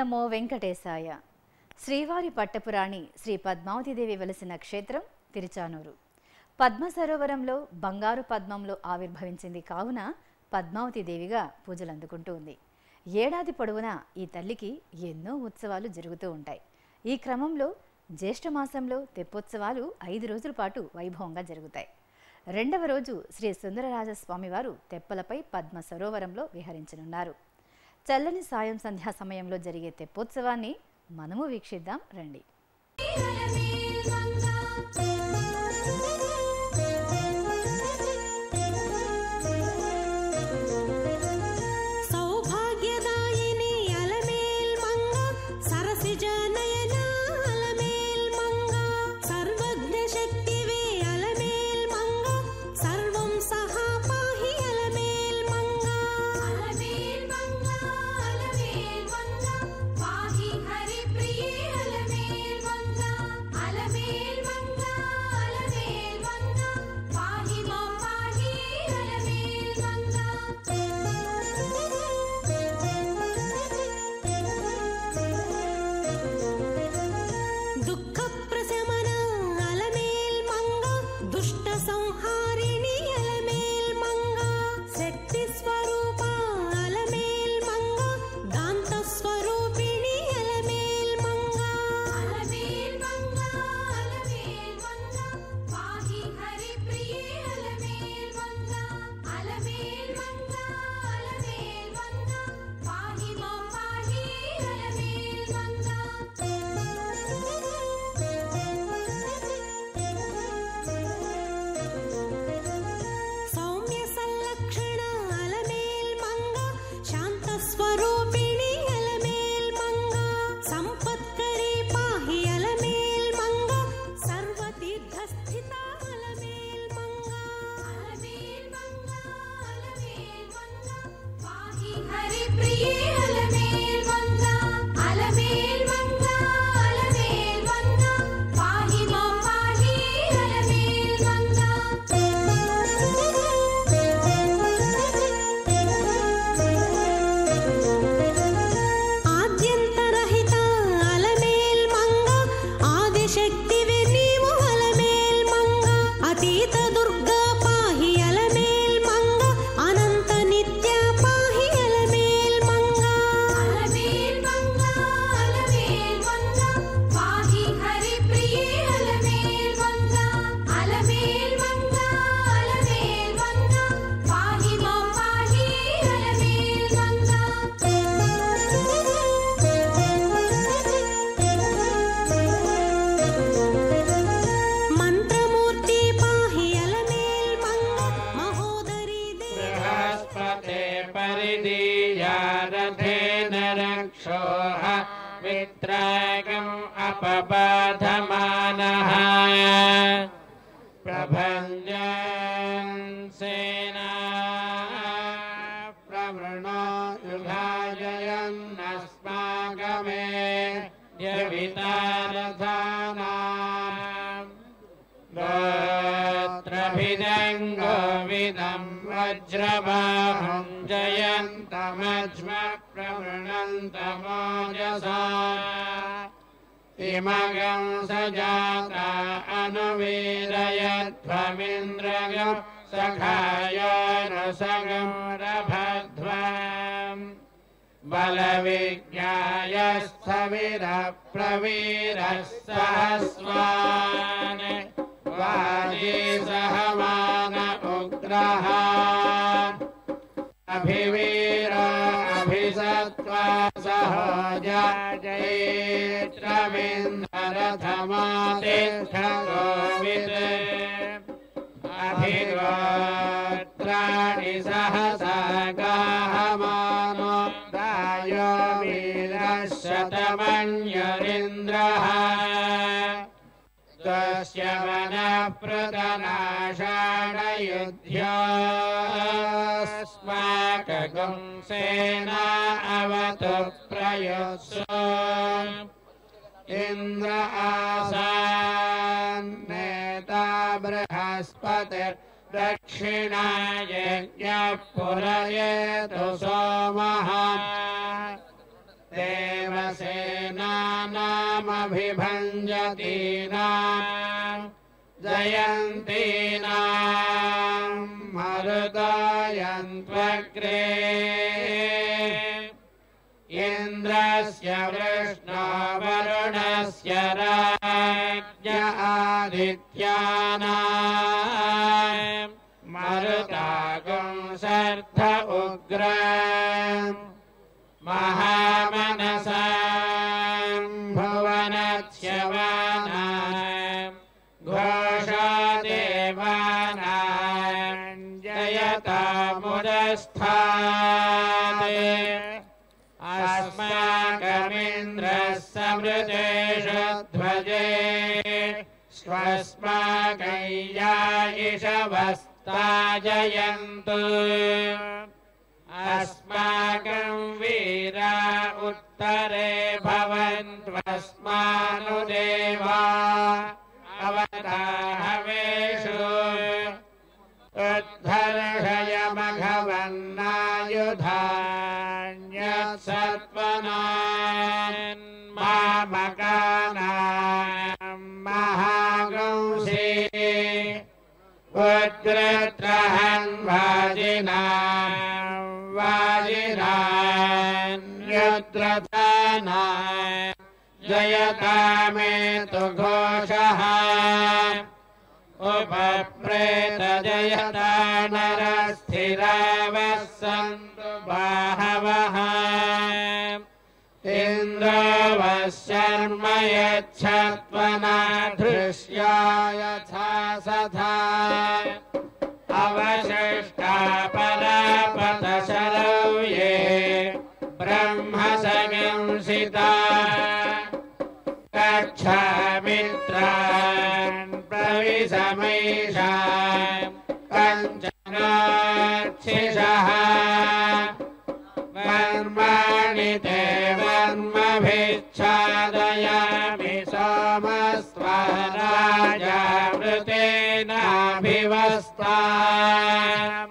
నమో వెంకటేశాయ. శ్రీవారి పట్టపురాణి శ్రీ పద్మావతీదేవి వెలసిన క్షేత్రం తిరుచానూరు. పద్మ సరోవరంలో బంగారు పద్మంలో ఆవిర్భవించింది కావున పద్మావతీదేవిగా పూజలు అందుకుంటూ ఉంది. ఏడాది పొడవునా ఈ తల్లికి ఎన్నో ఉత్సవాలు జరుగుతూ ఉంటాయి. ఈ క్రమంలో జ్యేష్ఠమాసంలో తెప్పోత్సవాలు 5 రోజుల పాటు వైభవంగా జరుగుతాయి. 2వ రోజు శ్రీ సుందరరాజస్వామివారు తెప్పలపై పద్మ సరోవరంలో విహరించనున్నారు. చల్లని సాయం సంధ్యా సమయంలో జరిగే తెప్పోత్సవాన్ని మనము వీక్షిద్దాం రండి. वित्रागम् अपबाधमानः प्रभञ्जन् सेना प्रवृणो युधाजयन्नस्माकमे यवितारथानाम् गोत्रभिदं गोविदं वज्रबाहुं जयन्तमज्म प्रवृणन्तमोजसा इमगं सजाता अनुवीरयध्वमिन्द्रगं सखायोरसगं रभध्वम् बलविज्ञायस्थविरप्रवीरः सहस्वान् वाजी सहमान उग्रः अभिवीर अभिसत्त्वा सहोजा जयेत्रमिन्द्ररथमातिष्ठगोविद अभिगोत्राणि सहसा गाहमानो दायो वीरः शतमन्युरिन्द्रः तस्य वनप्रदनाषाढयुध्योऽस्माकं सेना अवतु प्रयुत्सु इन्द्र आसान्नेता बृहस्पतिर्दक्षिणाय यज्ञः पुरयेतु सोमः देवसेनानामभिभञ्जतीनां जयन्तीनां मरुतायन्त्वग्रे इन्द्रस्य वृष्णवरुणस्य राज्ञ आदित्यानां मरुतागं सर्थ उग्र महामनसां भुवनच्यवानां घोषदेवानां जयतामुदस्थाते अस्माकमिन्द्रः समृतेषु ध्वजे स्वस्माकय्यायिषवस्ताजयन्तु अस्माकं वीरा उत्तरे भवन्त्वस्मानुदेवा अवताहवेषु उद्धर्षयमघवन्नायुधान्यत्सत्त्वनान् मामकानां महागंसि उद्रत्रहन्वाजिनां वाजिनान्युद्रतानां जयतामेतु घोषः उपप्रेतजयता नरस्थिरावः सन्तु बाहवः इन्द्रो वः शर्म यच्छत्वनाधृष्याय यथा सथा अवशिष्टा परापतशरौ ये ब्रह्मसंसिता कक्षामित्रान् प्रविशमैषां कञ्चनाक्षिषः वर्माणि ते वर्मभिच्छादयामि सोमस्त्वराजावृतेनाभिवस्ताम्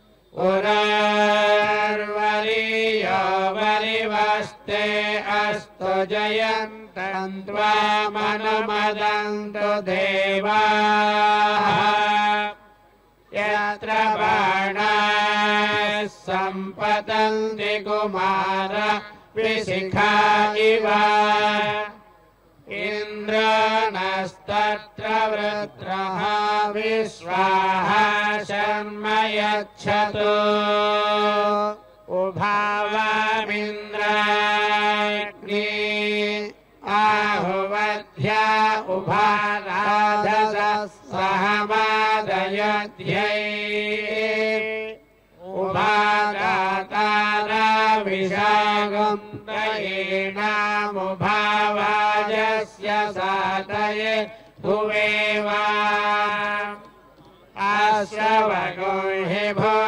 उरार्वरीयो वरिवस्ते अस्तु जयन्तं त्वामनुमदन्तु देवाः यत्र बाणाः सम्पतन्ति कुमार विशिखा इव इन्द्राणस्तत्र वृत्रः विश्वाः शर्म यच्छतु उभावामिन्द्राग्नि आहुवध्या उभाराधसः सहमादयध्यै उभागातारा विशागं दयेनामुभावाजस्य सातये भुवेवा आश्रवगुंहि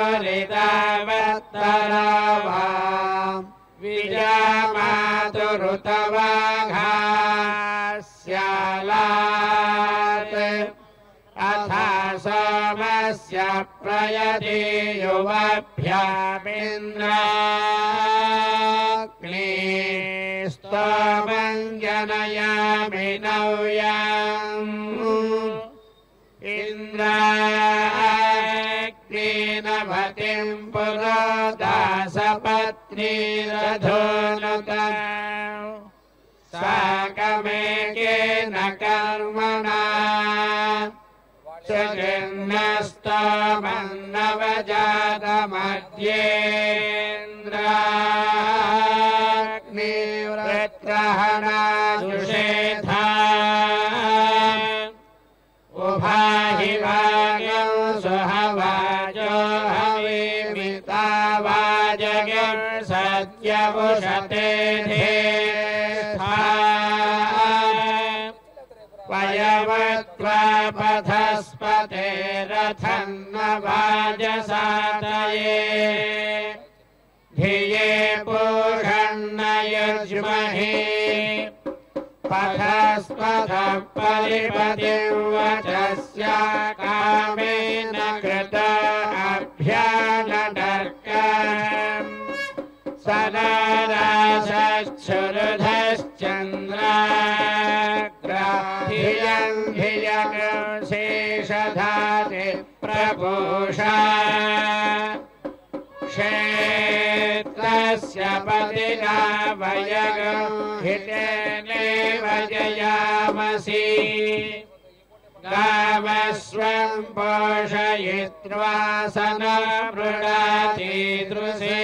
भूरितावत्तरावाम् विजामातुरुतवाघास्यालात् अथा सोमस्य प्रयति युवभ्यामिन्द्राग्नि स्तोमं जनयामि नव्याम् इन्द्राग्निनभतिं पुरोदासपत्नीरधोनुतम् साकमेकेन कर्मणा सुगन्नस्तमन्नवजातमध्येन्द्राग्निवृत्रहणाजुषेधा उभाहि वागं सुहवाजो हविमितावाजगं सत्यवुषते धेष्ठा वयवत्त्वापथस्पते रथन्न वाजसातये धिये पूषन्न युज्महि पथस्पथः परिपतिं वचस्या कामेन कृत अभ्यानडर्कम् सनराशश्च क्षुरुधश्चन्द्राग्राधियम् धियशेषधाति प्रपूषा क्षेत्रस्य पतिना वयगं हितेनेव जयामसि गावस्वं पोषयित्वा सनमृणातीदृशे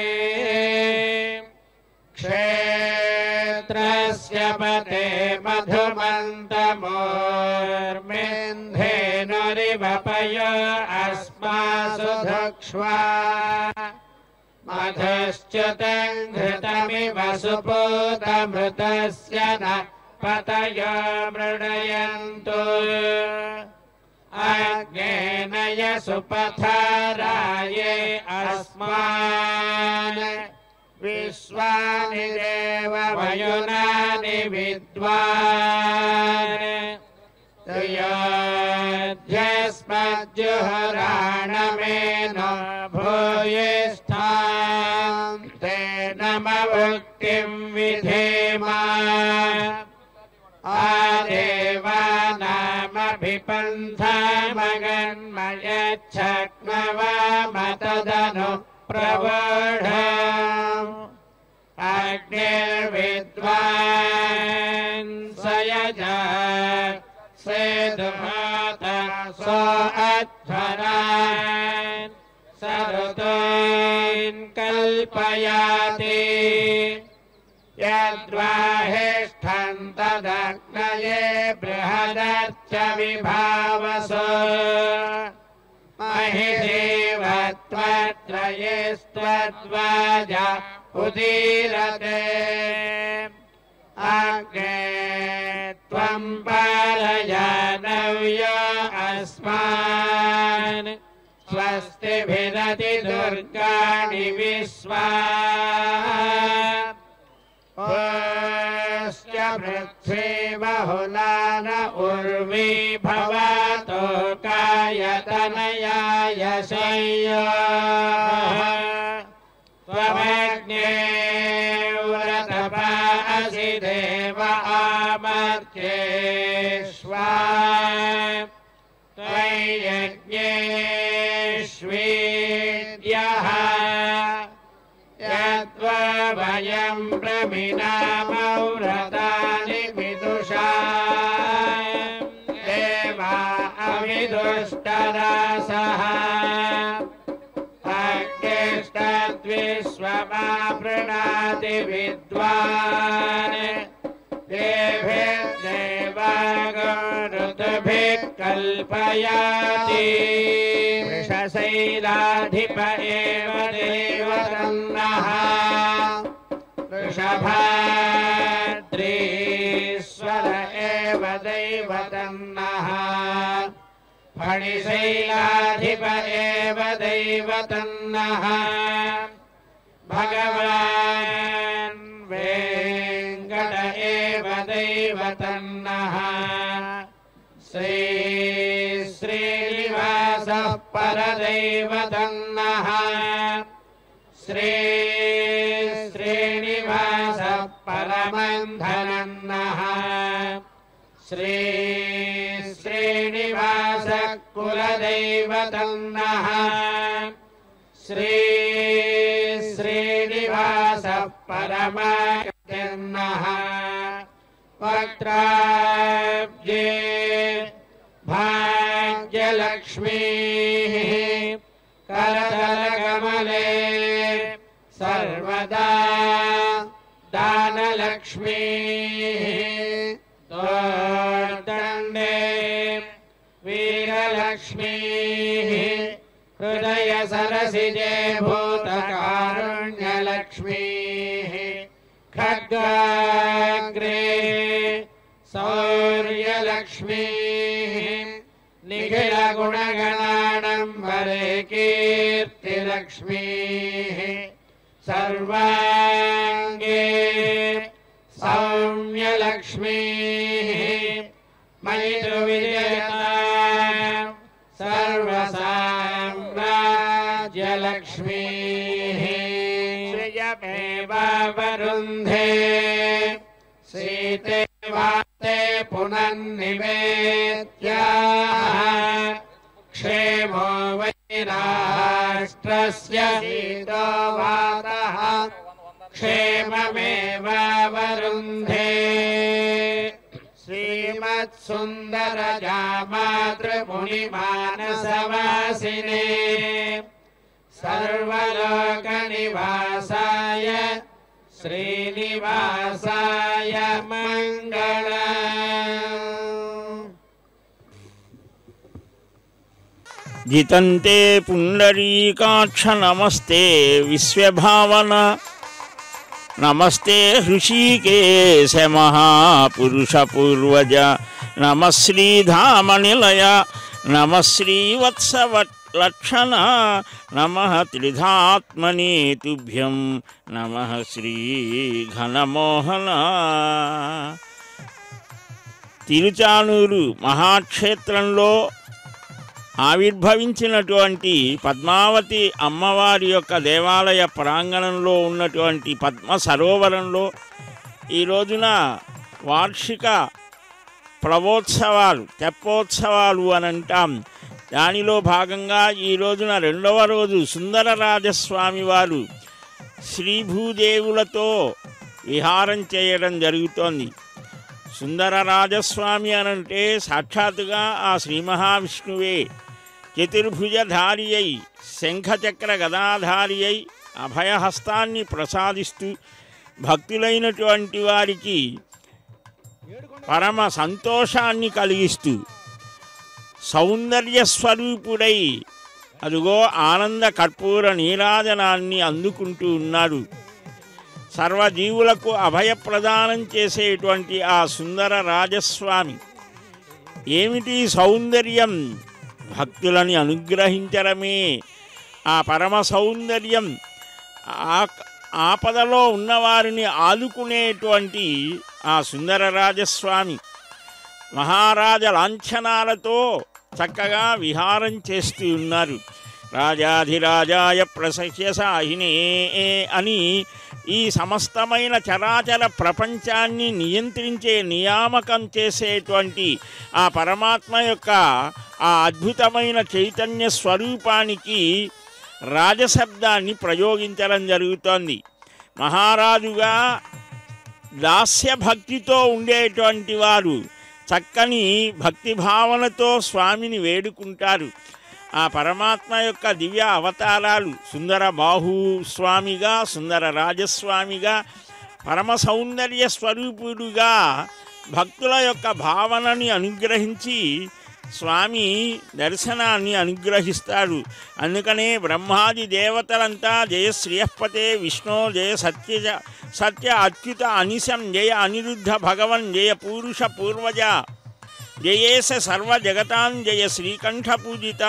क्षेत्रस्य पते मधुमन्तमोर्मेन्धेनुरिवपय अस्मासु धक्ष्वा मधुश्च्युतं घृतमिव सुपूतमृतस्य न पतयो मृणयन्तु अग्नेन यसुपथाराये अस्मान् विश्वानि देव वयुनानि विद्वान् तयोध्यस्मज्जुहुराणमेन भूयिष्ठां ते नममुक्तिं विधेमा आदेवानामभिपन्थमगन्मयच्छक्नवामतदनु प्रवोढम् अग्निर्विद्वान् सयजा सेदुमात सो अध्वरान् सरुतोन् कल्पयाति यद्वाहिष्ठं तदग्नये बृहदर्च विभावसो महिदेवत्वत्रयेस्त्वद्वाजा उदीरते अग्ने त्वं पालयानव्य अस्मान् स्वस्तिभिरति दुर्गाणि विश्वा पुश्च पृथ्वी बहुलान उर्वी भवतो कायतनयाय शय्या त्वमग्ने व्रतपासि देव आमर्त्येष्वा त्वयज्ञेष्वीर्यः यद्वा वयं प्रमिनामव्रतानि विदुषा देवा अविदुष्टरासः अग्निस्तद्विश्वमापृणाति विद्वान् देवागो कल्पयाति वृषशैलाधिप एव देवतन्नः वृषभाद्रीश्वर एव दैवतन्नः फणिशैलाधिप एव दैवतन्नः भगवान् वेङ्कट एव दैवतन्नः श्रीनिवासः परदैवतन्नः श्रीनिवासः परमन्धनन्नः श्रीनिवासः कुलदैवतन्नः श्रीनिवासः परमागतिर्नः वक्त्राब्जे भाग्यलक्ष्मीः करतलकमले सर्वदा दानलक्ष्मीः दोर्दण्डे वीरलक्ष्मीः हृदयसरसिजे भूतकारुण्यलक्ष्मीः खड्गाग्रे शौर्यलक्ष्मीः निखिलगुणगणाडम्बरे कीर्तिलक्ष्मीः सर्वाङ्गे सौम्यलक्ष्मीः मैत्रुविजयता सर्वसाम्राज्यलक्ष्मीः श्रियमेव वरुन्धे सीते वाते पुनर्निवेद्याः क्षेमो वै राष्ट्रस्य सीतो वातः क्षेममेव वरुन्धे श्रीमत्सुन्दरजामातृमुनिमानसवासिने सर्वलोकनिवासाय श्रीनिवासाय मङ्गलम्। जितन्ते पुण्डरीकाक्ष नमस्ते विश्वभावन नमस्ते ऋषिकेश महापुरुष पूर्वज नमः श्रीधामनिलय नमः श्रीवत्सवत्लक्षण नमः त्रिधात्मने तुभ्यं नमः श्रीघनमोहन। తిరుచానూరు మహాక్షేత్రంలో ఆవిర్భవించినటువంటి పద్మావతి అమ్మవారి యొక్క దేవాలయ ప్రాంగణంలో ఉన్నటువంటి పద్మ సరోవరంలో ఈ రోజున వార్షిక ప్లవోత్సవాలు తెప్పోత్సవాలు అని అంటాం. దానిలో భాగంగా ఈ రోజున రెండవ రోజు సుందరరాజస్వామి వారు శ్రీభూదేవులతో విహారం చేయడం జరుగుతోంది. సుందరరాజస్వామి అనంటే సాక్షాత్తుగా ఆ శ్రీ మహావిష్ణువే చతుర్భుజధారి అయి శంఖచక్ర గదాధారి అయి అభయహస్తాన్ని ప్రసాదిస్తూ భక్తులైనటువంటి వారికి పరమ సంతోషాన్ని కలిగిస్తూ సౌందర్య స్వరూపుడై అదుగో ఆనంద కర్పూర నీరాజనాన్ని అందుకుంటూ ఉన్నాడు. సర్వజీవులకు అభయప్రదానం చేసేటువంటి ఆ సుందర రాజస్వామి ఏమిటి సౌందర్యం? భక్తులని అనుగ్రహించడమే ఆ పరమ సౌందర్యం. ఆపదలో ఉన్నవారిని ఆదుకునేటువంటి ఆ సుందర రాజస్వామి మహారాజ లాంఛనాలతో చక్కగా విహారం చేస్తూ ఉన్నారు. రాజాధిరాజాయ ప్రసహ్య సాహినే అని ఈ సమస్తమైన చరాచర ప్రపంచాన్ని నియంత్రించే నియామకం చేసేటువంటి ఆ పరమాత్మ యొక్క ఆ అద్భుతమైన చైతన్య స్వరూపానికి రాజశబ్దాన్ని ప్రయోగించడం జరుగుతోంది. మహారాజుగా దాస్య భక్తితో ఉండేటువంటి వారు చక్కని భక్తిభావనతో స్వామిని వేడుకుంటారు. ఆ పరమాత్మ యొక్క దివ్య అవతారాలు సుందర బాహు స్వామిగా, సుందర రాజస్వామిగా, పరమ సౌందర్య స్వరూపుడుగా భక్తుల యొక్క భావనని అనుగ్రహించి స్వామి దర్శనాన్ని అనుగ్రహిస్తాడు. అందుకనే బ్రహ్మాది దేవతలంతా జయ శ్రీయపతే విష్ణు జయ సత్య అచ్యుత అనిశం జయ అనిరుద్ధ భగవన్ జయ పూరుష పూర్వజ జయేశ సర్వజగతాన్ జయ శ్రీకంఠ పూజిత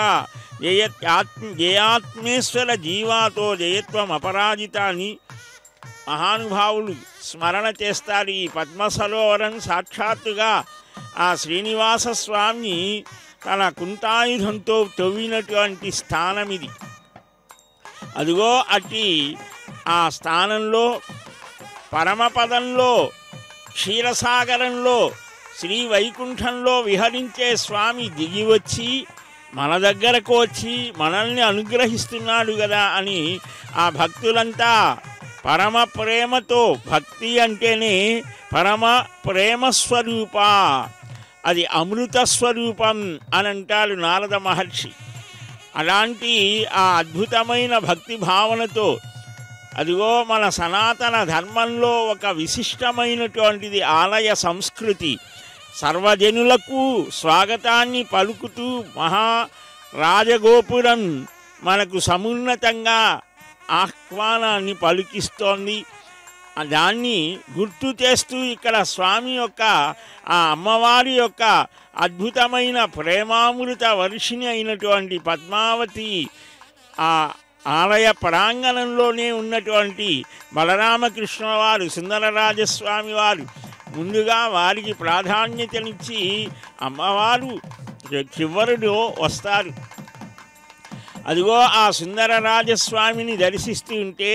జయాత్మేశ్వర జీవాతో జయత్వం అపరాజిత అని మహానుభావులు స్మరణ చేస్తారు. ఈ పద్మసరోవరం సాక్షాత్తుగా ఆ శ్రీనివాస స్వామి తన కుంటాయుధంతో తవ్వినటువంటి స్థానం ఇది. అదిగో అట్టి ఆ స్థానంలో పరమపదంలో క్షీరసాగరంలో శ్రీ వైకుంఠంలో విహరించే స్వామి దిగివచ్చి మన దగ్గరకు వచ్చి మనల్ని అనుగ్రహిస్తున్నాడు కదా అని ఆ భక్తులంతా పరమ ప్రేమతో, భక్తి అంటేనే పరమ ప్రేమ స్వరూప, అది అమృత స్వరూపం అని అంటాడు నారద మహర్షి. అలాంటి ఆ అద్భుతమైన భక్తి భావనతో అదిగో మన సనాతన ధర్మంలో ఒక విశిష్టమైనటువంటిది ఆలయ సంస్కృతి. సర్వజనులకు స్వాగతాన్ని పలుకుతూ మహారాజగోపురం మనకు సమున్నతంగా ఆహ్వానాన్ని పలికిస్తోంది. దాన్ని గుర్తు చేస్తూ ఇక్కడ స్వామి యొక్క ఆ అమ్మవారి యొక్క అద్భుతమైన ప్రేమామృత వర్షిణి అయినటువంటి పద్మావతి ఆ ఆలయ ప్రాంగణంలోనే ఉన్నటువంటి బలరామకృష్ణ వారు సుందరరాజస్వామి వారు ముందుగా వారికి ప్రాధాన్యతనిచ్చి అమ్మవారు చివరిలో వస్తారు. అదిగో ఆ సుందరరాజస్వామిని దర్శిస్తూ ఉంటే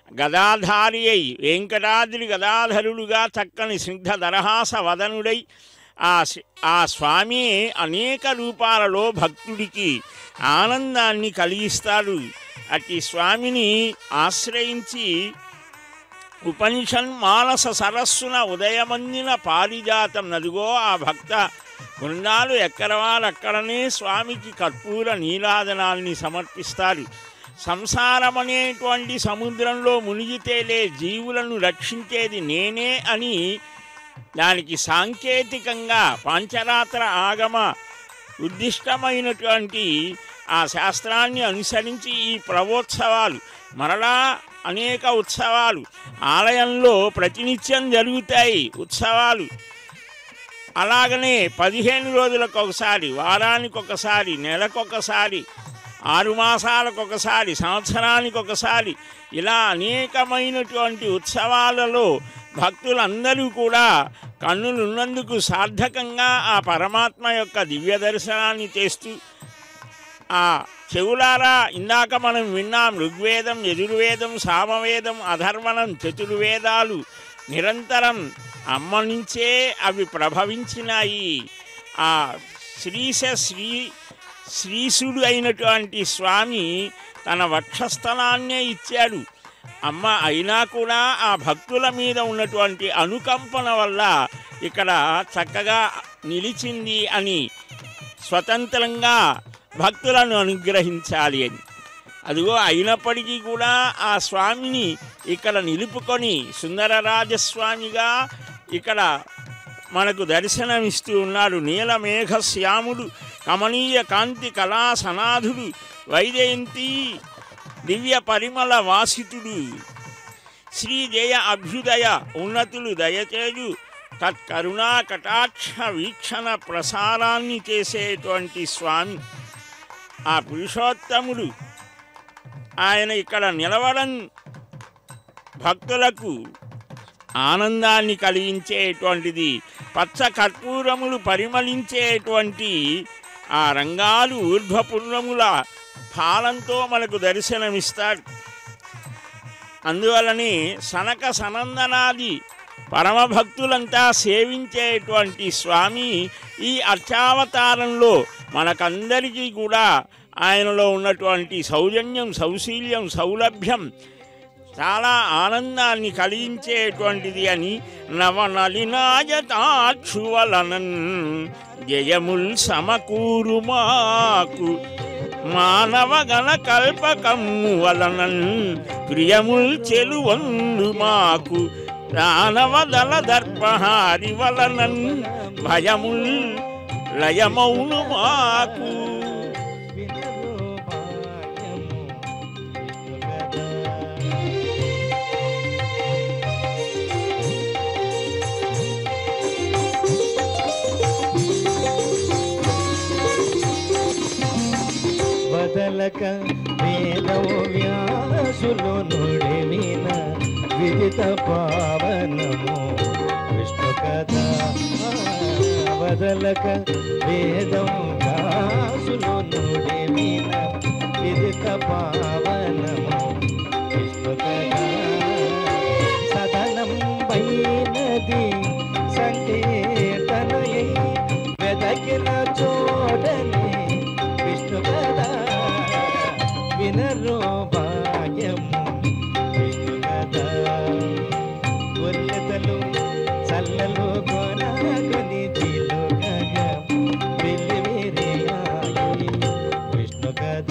గదాధారి అయి వెంకటాద్రి గదాధరుడుగా చక్కని స్నిగ్ధ దరహాస వదనుడై ఆ స్వామి అనేక రూపాలలో భక్తుడికి ఆనందాన్ని కలిగిస్తాడు. అట్టి స్వామిని ఆశ్రయించి ఉపనిషన్ మానస సరస్సున ఉదయమందిన పారిజాతం నదిగో ఆ భక్త బృందాలు ఎక్కడవారక్కడనే స్వామికి కర్పూర నీరాజనాల్ని సమర్పిస్తారు. సంసారమనేటువంటి సముద్రంలో మునిగితేలే జీవులను రక్షించేది నేనే అని దానికి సాంకేతికంగా పాంచరాత్ర ఆగమ ఉద్దిష్టమైనటువంటి ఆ శాస్త్రాన్ని అనుసరించి ఈ ప్రవోత్సవాలు మరలా అనేక ఉత్సవాలు ఆలయంలో ప్రతినిత్యం జరుగుతాయి. ఉత్సవాలు అలాగనే 15 రోజులకు ఒకసారి, వారానికి ఒకసారి, నెలకొకసారి, 6 మాసాలకు ఒకసారి, సంవత్సరానికి ఒకసారి ఇలా అనేకమైనటువంటి ఉత్సవాలలో భక్తులందరూ కూడా కన్నులున్నందుకు సార్థకంగా ఆ పరమాత్మ యొక్క దివ్య దర్శనాన్ని చేస్తూ ఆ చెవులారా ఇందాక మనం విన్నాం ఋగ్వేదం, యజుర్వేదం, సామవేదం, అధర్వణం చతుర్వేదాలు నిరంతరం అమ్మ నుంచే అవి ప్రభవించినాయి. ఆ శ్రీశుడు అయినటువంటి స్వామి తన వక్షస్థలాన్నే ఇచ్చాడు. అమ్మ అయినా కూడా ఆ భక్తుల మీద ఉన్నటువంటి అనుకంపన వల్ల ఇక్కడ చక్కగా నిలిచింది అని స్వతంత్రంగా భక్తులను అనుగ్రహించాలి అని. అదిగో అయినప్పటికీ కూడా ఆ స్వామిని ఇక్కడ నిలుపుకొని సుందరరాజస్వామిగా ఇక్కడ మనకు దర్శనమిస్తూ ఉన్నాడు. నీలమేఘశ్యాముడు కమనీయ కాంతి కళా సనాథుడు వైజయంతి దివ్య పరిమళ వాసితుడు శ్రీజయ అభ్యుదయ ఉన్నతులు దయచేయు తత్కరుణా కటాక్ష వీక్షణ ప్రసారాన్ని చేసేటువంటి స్వామి ఆ పురుషోత్తముడు. ఆయన ఇక్కడ నిలవడం భక్తులకు ఆనందాన్ని కలిగించేటువంటిది. పచ్చ కర్పూరములు పరిమళించేటువంటి ఆ రంగాలు ఊర్ధ్వపుర్రముల ఫాలంతో మనకు దర్శనమిస్తాడు. అందువలనే సనక సనందనాది పరమభక్తులంతా సేవించేటువంటి స్వామి ఈ అర్చావతారంలో మనకందరికీ కూడా ఆయనలో ఉన్నటువంటి సౌజన్యం, సౌశీల్యం, సౌలభ్యం చాలా ఆనందాన్ని కలిగించేటువంటిది అని నవనలినాయతాక్షువలనన్ జయముల్ సమకూరు మాకు మానవగణ కల్పకమ్ము వలనన్ ప్రియముల్ చెలువందు మాకు దానవదల దర్పహారి వలనన్ భయముల్ లయమౌను మాకు. వదలక వేదము వ్యాసులు నుడివిన విదిత పావనము విష్ణు కథ. వదలక వేదము వ్యాసులు నుడివిన విదిత పావనము విష్ణు కథ. సదనం వైనది సంకీర్తనయై వెదకిన చోడని విష్ణు కథ. వినరో భాగ్యము విష్ణు కథ. గొల్లెతలు చల్లలు కొనగొని చిలుకగా వెల్లివిరియాయి విష్ణు కథ.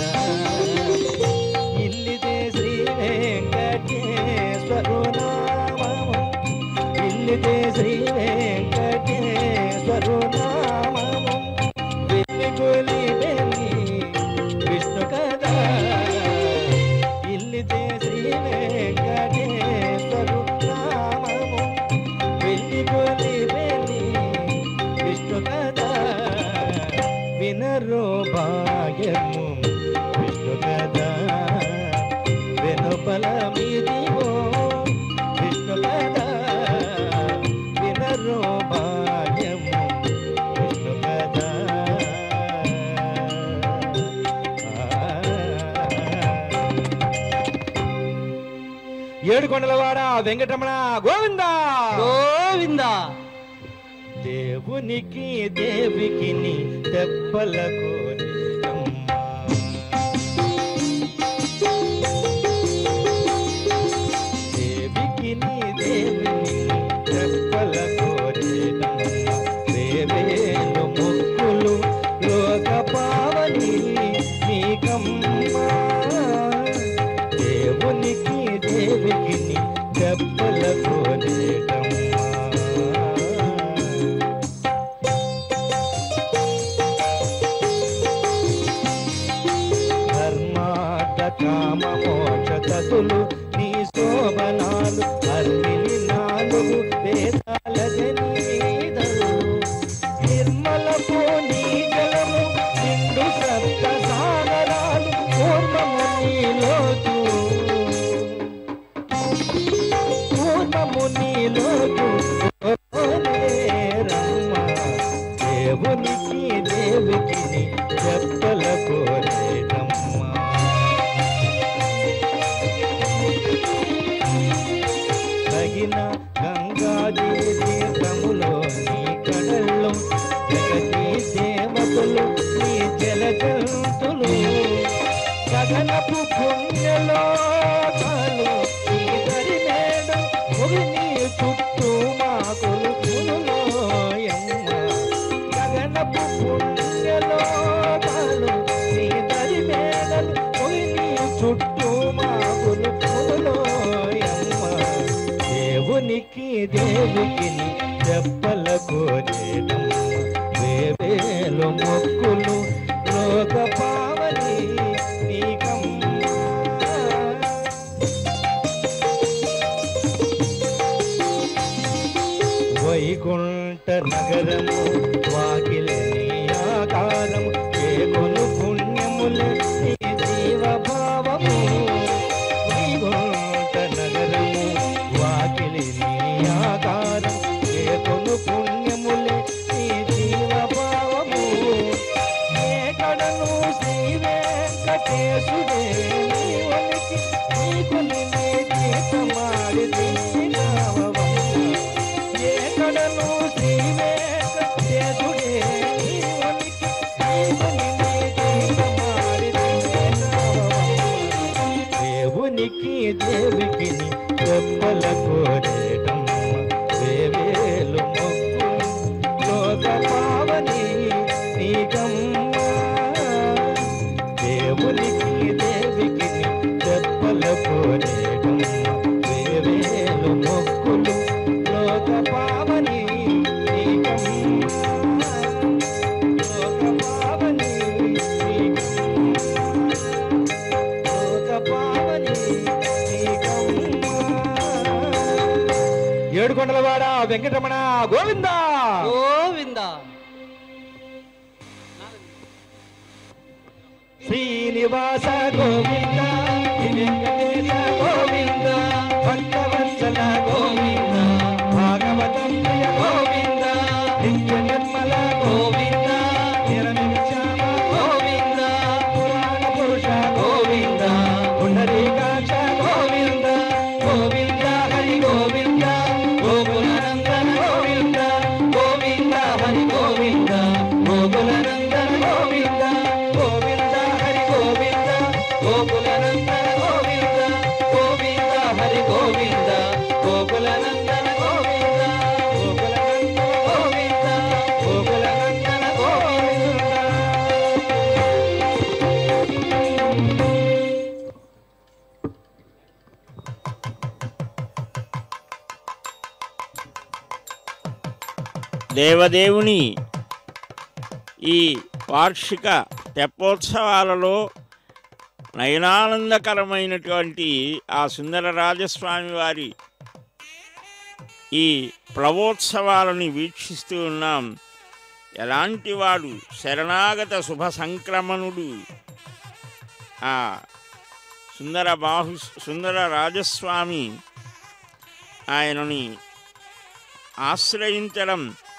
ఇల్లిదే శ్రీ వెంకటేశ్వరు నామము, ఇల్లిదే శ్రీ వెంకటేశ్వరు నామము వెల్లిగొలి వెల్లి విష్ణు కథ. ఇల్లిదే శ్రీ వెంకటేశ్వరు నామము వెల్లిగొలి వెల్లి విష్ణు కథ. వినరో భాగ్యము విష్ణు కథ. వెనుపల మీదిగో విష్ణు కథ. వినరో భాగ్యము విష్ణు కథ. ఏడుకొండలవాడ వెంకటరమణ గోవింద గోవింద. దేవునికి దేవికి తెప్పల కోరికమ్మ. దేవికి దేవిని తెప్పల కోరికమ్మ. దేవేలు మొక్కులు లోక పావని నీకమ్మ. దేవునికి దేవికి తెప్పల కోరికమ్మ. కామ మోక్ష తతులు నీ శోభనాలు అర్మిని నాలుగు వేదాల జనీదలు. నిర్మలపు నీ జలము నిండు సప్త సాగరాలు పూర్ణము నీలోతు. పూర్ణము నీలోతు రమ్మ. దేవునికి దేవికి చెప్పల కోరేదమ్మ. తగిన గంగాజీ తీర్థములో నీ కడల్లో జగతి దేవతలు నీ జలజంతులు. గగనపు పుణ్యలోకాలు నీ దరిమేడం ఒక నీ చుట్టూ మాకులు పులులోయమ్మ. గగనపు పుణ్యలోకాలు నీ దరిమేడలు ఒక నీ చుట్టూ మాకులు పులులోయమ్మ. దేవునికి దేవికి చెప్పల కోరేదమ్మ. వేవేలు మొక్కులు లోక పావని నీకమ్మ. వైకుంఠ నగరము వాకిలి నీ ఆకారము. చేకొను పుణ్యములు నీ జీవభావము. వైకుంఠ నగరము వాకిలి నీ ఆకారం. చేకొను పుణ్యములే నీ జీవభావము. ఏకడను శ్రీ వెంకటేశుడే నీ వనికి నీకు నిన్నే జీతమాడి దీనావమ్మ. ఏకడను శ్రీ వెంకటేశుడే నీ వనికి నీకు నిన్నే జీతమాడి దీనావమ్మ. దేవునికి దేవికి చెప్పల కోరేదమ్మ. వేవేలు మొక్కులు లోక పావని నీకమ్మ. దేవునికి దేవికి చెప్పల కోరేదమ్మ. వేవేలు మొక్కులు లోక పావని నీకమ్మ. లోక పావని నీకమ్మ. లోక పావని నీకమ్మ. ఏడుకొండలవాడ వెంకటరమణ గోవింద గోవింద. శ్రీనివాస గోవింద. వెంకటేశ గోవింద. భక్తవత్సల గోవింద. భాగవతం ప్రియ గోవింద. నిత్య నిర్మల గోవింద. నిరమిశ్యామ గోవింద. పురాణ పురుష గోవింద. పుండరీకాక్ష గోవింద. గోవింద హరి గోవింద. గోకులనందన గోవింద. గోవింద హరి గోవింద. గోకులనందన గోవింద. గోవింద హరి గోవింద. గోకులనందన గోవింద. గోవింద హరి గోవింద. గోకులనందన గోవింద. గోకులనందన గోవింద. గోకులనందన గోవింద. దేవదేవుని ఈ వార్షిక తెప్పోత్సవాలలో నయనానందకరమైనటువంటి ఆ సుందరరాజస్వామి వారి ఈ ప్లవోత్సవాలను వీక్షిస్తూ ఉన్నాం. ఎలాంటి వాడు శరణాగత శుభ సంక్రమణుడు ఆ సుందర రాజస్వామి ఆయనని ఆశ్రయించడం.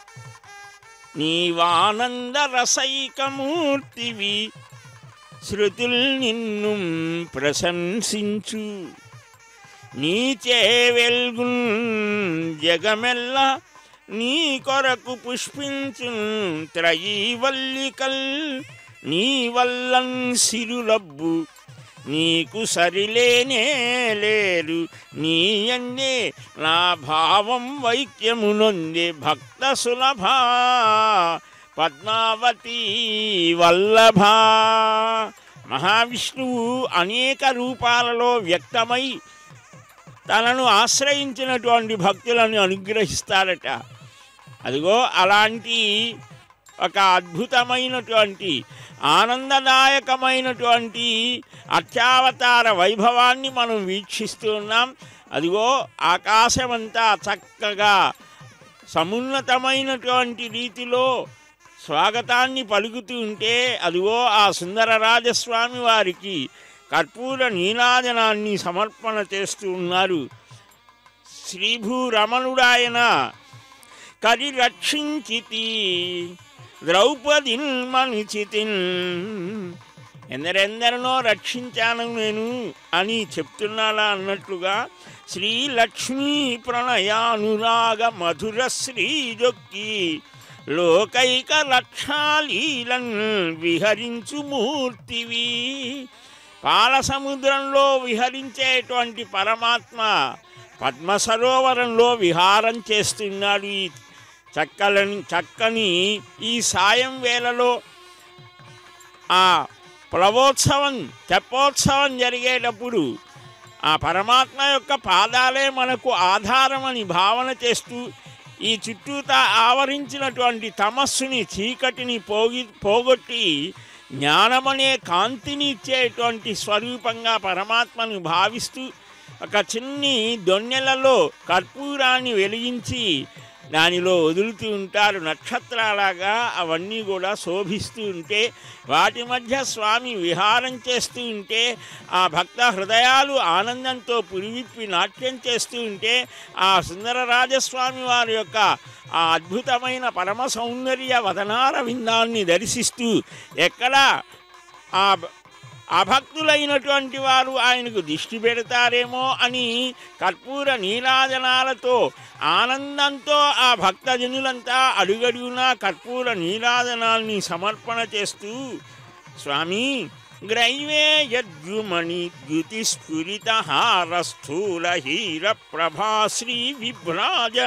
నీవానంద రసైకమూర్తివి శృతుల్ నిన్ను ప్రశంసించు. నీచే వెల్గున్ జగమెల్ల నీ కొరకు పుష్పించున్ త్రయీవల్లికల్ నీ వల్లన్ సిరులబ్బు నీకు సరిలేనే లేరు నీ అన్నే నా భావం వైక్యమునొందే భక్త సులభ పద్మావతి వల్లభ. మహావిష్ణువు అనేక రూపాలలో వ్యక్తమై తనను ఆశ్రయించినటువంటి భక్తులను అనుగ్రహిస్తారట. అదిగో అలాంటి ఒక అద్భుతమైనటువంటి ఆనందదాయకమైనటువంటి అర్చావతార వైభవాన్ని మనం వీక్షిస్తూ ఉన్నాం. అదిగో ఆకాశమంతా చక్కగా సమున్నతమైనటువంటి రీతిలో స్వాగతాన్ని పలుకుతూ ఉంటే అదిగో ఆ సుందరరాజస్వామి వారికి కర్పూర నీరాజనాన్ని సమర్పణ చేస్తూ ఉన్నారు. శ్రీభూరమణుడాయన కరి రక్షించితి ద్రౌపదిన్ మనిచితిన్, ఎందరెందరినో రక్షించాను నేను అని చెప్తున్నాడా అన్నట్లుగా శ్రీలక్ష్మీ ప్రణయానురాగ మధుర శ్రీజొక్కి లోకైక లక్షాలీలన్ విహరించు మూర్తివి. పాల సముద్రంలో విహరించేటువంటి పరమాత్మ పద్మ సరోవరంలో విహారం చేస్తున్నాడు. ఈ చక్కని ఈ సాయం వేళలో ఆ ప్లవోత్సవం తెప్పోత్సవం జరిగేటప్పుడు ఆ పరమాత్మ యొక్క పాదాలే మనకు ఆధారమని భావన చేస్తూ ఈ చుట్టూతా ఆవరించినటువంటి తమస్సుని చీకటిని పోగొట్టి జ్ఞానమనే కాంతిని ఇచ్చేటువంటి స్వరూపంగా పరమాత్మను భావిస్తూ ఒక చిన్ని దొన్నెలలో కర్పూరాన్ని వెలిగించి దానిలో వదులుతూ ఉంటారు. నక్షత్రాలాగా అవన్నీ కూడా శోభిస్తూ ఉంటే వాటి మధ్య స్వామి విహారం చేస్తూ ఉంటే ఆ భక్త హృదయాలు ఆనందంతో పురివిప్పి నాట్యం చేస్తూ ఉంటే ఆ సుందరరాజస్వామి వారి యొక్క ఆ అద్భుతమైన పరమ సౌందర్య వదనార విందాన్ని దర్శిస్తూ ఎక్కడ అభక్తులైనటువంటి వారు ఆయనకు దిష్టి పెడతారేమో అని కర్పూర నీరాజనాలతో ఆనందంతో ఆ భక్తజనులంతా అడుగడుగునా కర్పూర నీరాజనాల్ని సమర్పణ చేస్తూ స్వామి గ్రైవే యద్యుమణి ద్యుతిస్ఫురిత హార స్థూల హీర ప్రభాశ్రీ విభ్రాజ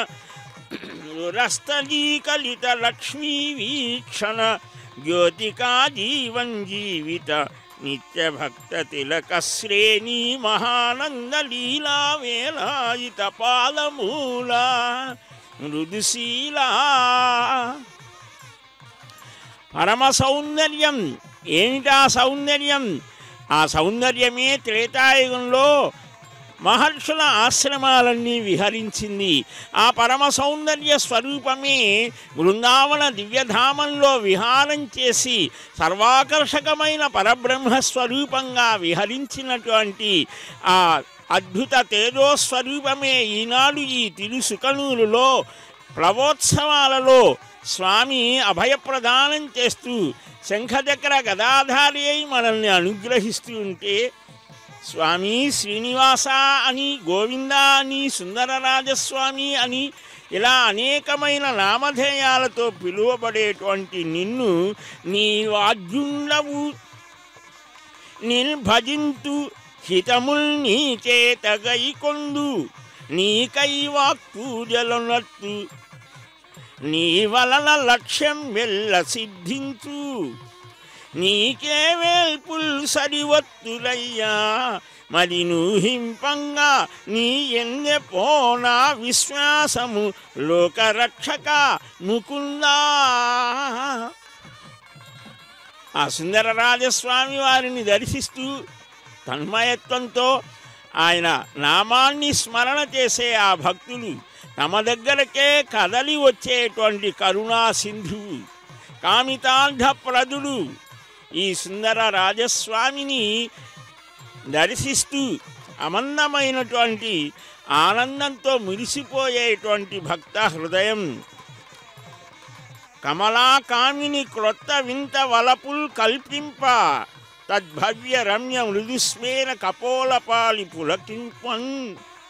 రస్తలీకలిత లక్ష్మీ వీక్షణ జ్యోతికా జీవన్ జీవిత నిత్య భక్త తిలక శ్రేణి మహానంద లీలా వేలాయిత పాదమూల మృదుశీల. పరమ సౌందర్యం ఏమిటా సౌందర్యం? ఆ సౌందర్యమే త్రేతాయుగంలో మహర్షుల ఆశ్రమాలన్నీ విహరించింది. ఆ పరమ సౌందర్య స్వరూపమే బృందావన దివ్యధామంలో విహారం చేసి సర్వాకర్షకమైన పరబ్రహ్మస్వరూపంగా విహరించినటువంటి ఆ అద్భుత తేజోస్వరూపమే ఈనాడు ఈ తిరుసుకనూరులో ప్లవోత్సవాలలో స్వామి అభయప్రదానం చేస్తూ శంఖచక్ర గదాధారి అయి మనల్ని అనుగ్రహిస్తూ ఉంటే స్వామి శ్రీనివాస అని, గోవింద అని, సుందరరాజస్వామి అని ఇలా అనేకమైన నామధేయాలతో పిలువబడేటువంటి నిన్ను నీ వాద్యుండవు నిర్భజింతు హితముల్ నీ చేత గైకొందు నీకై వాక్పూజలనట్టు నీ వలన లక్ష్యం వెళ్ళ సిద్ధించు నీకే వేల్పుల్ సరివత్తులయ్యా మరి నూహింపంగా నీ ఎందె పోనా విశ్వాసము లోకరక్షక ముకుందా. ఆ సుందరరాజస్వామి వారిని దర్శిస్తూ తన్మయత్వంతో ఆయన నామాన్ని స్మరణ చేసే ఆ భక్తులు తమ దగ్గరకే కదలి వచ్చేటువంటి కరుణా సింధువు కామితాంధప్రదుడు ఈ సుందర రాజస్వామిని దర్శిస్తూ అమందమైనటువంటి ఆనందంతో మురిసిపోయేటువంటి భక్త హృదయం కమలాకామిని క్రొత్త వింత వలపుల్ కల్పింప తద్భవ్య రమ్య మృదుస్మేర కపోలపాలి పులకింపన్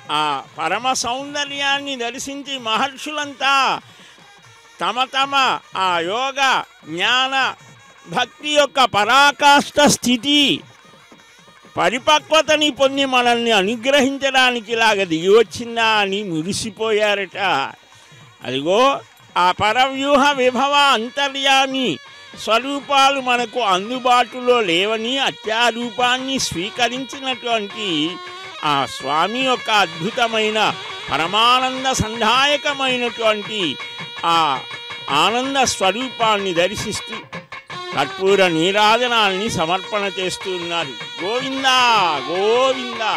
ఆ పరమ సౌందర్యాన్ని దర్శించి మహర్షులంతా తమ తమ ఆ యోగ జ్ఞాన భక్తి యొక్క పరాకాష్ఠ స్థితి పరిపక్వతని పొంది మనల్ని అనుగ్రహించడానికి ఇలాగ దిగి వచ్చిందా అని మురిసిపోయారట. అదిగో ఆ పరవ్యూహ విభవ అంతర్యామి స్వరూపాలు మనకు అందుబాటులో లేవని అత్యారూపాన్ని స్వీకరించినటువంటి ఆ స్వామి యొక్క అద్భుతమైన పరమానంద సంధాయకమైనటువంటి ఆ ఆనంద స్వరూపాన్ని దర్శిస్తూ కర్పూర నీరాజనాల్ని సమర్పణ చేస్తూ ఉన్నారు. గోవిందా గోవిందా.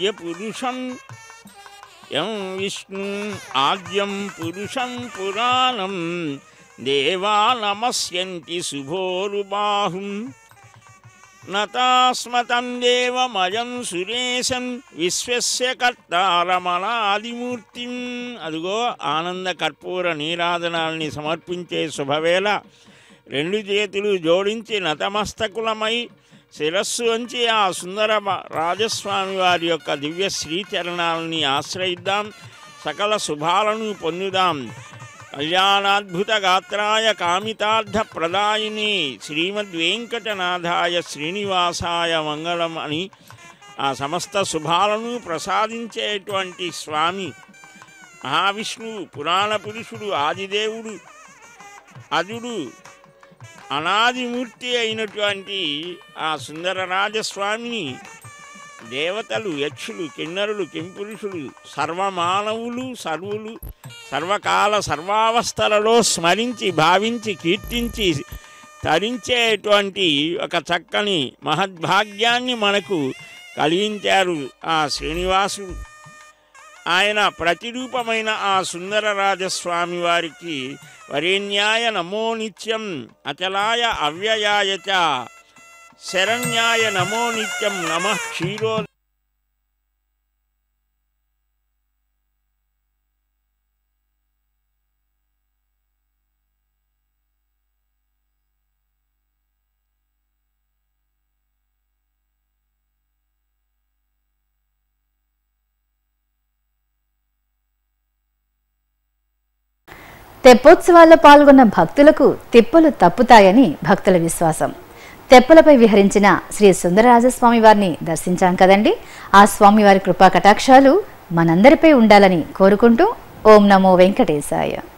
ఆద్య పురుషం యం విష్ణు ఆద్యం పురుషం పురాణం దేవా నమస్యంతి శుభోరుబాహుం నతాస్మతం దేవమయం సురేశం విశ్వస్య కర్తారమణాదిమూర్తిం. అదిగో ఆనంద కర్పూర నీరాజనాల్ని సమర్పించే శుభవేళ రెండు చేతులు జోడించి నతమస్తకులమై శిరస్సు వంచి ఆ సుందర రాజస్వామి వారి యొక్క దివ్య శ్రీచరణాలని ఆశ్రయిద్దాం. సకల శుభాలను పొందుదాం. కళ్యాణాద్భుత గాత్రాయ కామితార్థ ప్రదాయిని శ్రీమద్వేంకటనాథాయ శ్రీనివాసాయ మంగళం అని ఆ సమస్త శుభాలను ప్రసాదించేటువంటి స్వామి మహావిష్ణువు పురాణ పురుషుడు ఆదిదేవుడు అజుడు అనాదిమూర్తి అయినటువంటి ఆ సుందరరాజస్వామిని దేవతలు యక్షులు కిన్నరులు కింపురుషులు సర్వమానవులు సర్వులు సర్వకాల సర్వావస్థలలో స్మరించి భావించి కీర్తించి తరించేటువంటి ఒక చక్కని మహద్భాగ్యాన్ని మనకు కలిగించారు ఆ శ్రీనివాసుడు. ఆయన ప్రతిరూపమైన ఆ సుందరరాజస్వామి వారికి వరేణ్యాయ నమో నిత్యం అచలాయ అవ్యయాయ చ శరణ్యాయ నమో నిత్యం నమః క్షీరో. తెప్పోత్సవాల్లో పాల్గొన్న భక్తులకు తిప్పలు తప్పుతాయని భక్తుల విశ్వాసం. తెప్పలపై విహరించిన శ్రీ సుందరరాజస్వామి వారిని దర్శించాం కదండి. ఆ స్వామివారి కృపా కటాక్షాలు మనందరిపై ఉండాలని కోరుకుంటూ ఓం నమో వెంకటేశాయ.